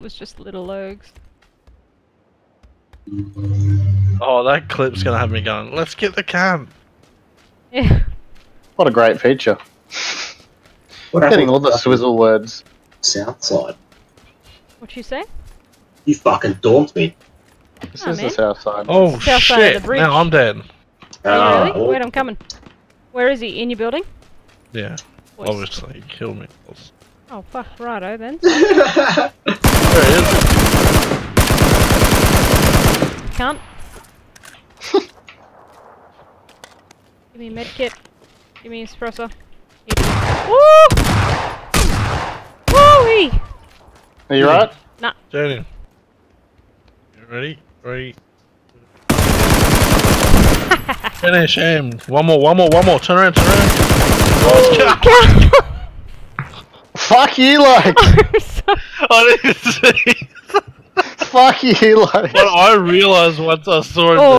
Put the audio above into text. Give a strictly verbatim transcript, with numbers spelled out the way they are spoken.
was just little logs. Oh, that clip's gonna have me going, let's get the camp! Yeah. What a great feature. What Getting happened all the to swizzle words. South side? What you say? You fucking daunt me. This Oh, is man. the south side. Oh South side of shit, the bridge. now I'm dead. Are you Ah, really? oh. Wait, I'm coming. Where is he? In your building? Yeah, Voice. obviously, he killed me. Oh, fuck, righto then. There he is. Can't. Give me a medkit. Give me a suppressor. Woo! Woo-wee! Are you right? Nah. Journey. You ready? Three. Finish him. One more, one more, one more. Turn around, turn around. Oh, Fuck you, like! I'm sorry. I didn't see. Fuck you, like! But I realised once I saw him. Oh.